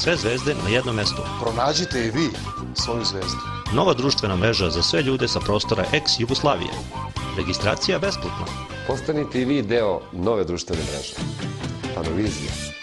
sve zvezde na jednom mestu. Pronađite i vi svoju zvezdu. Nova društvena mreža za sve ljude sa prostora ex-Jugoslavije. Registracija besplatna. Postanite i vi deo nove društvene mreže. Panovizija.